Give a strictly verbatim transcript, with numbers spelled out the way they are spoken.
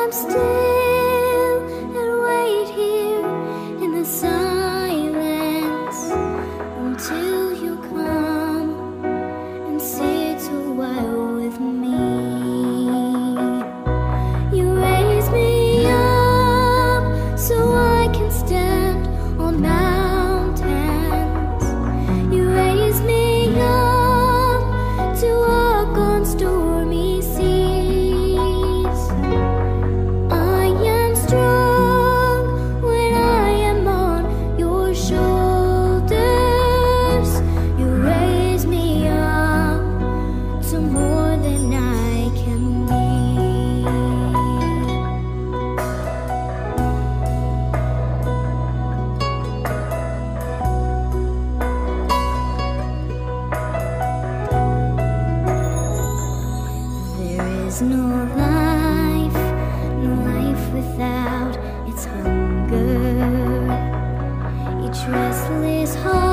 am still and wait here in the silence until you come and sit a while with me. You raise me up so I can stand on mountains. You raise me up to walk on stormy seas. I am strong when I am on your shoulders. You raise me up to more than I can be. There is no life, no life without its hunger. Each restless heart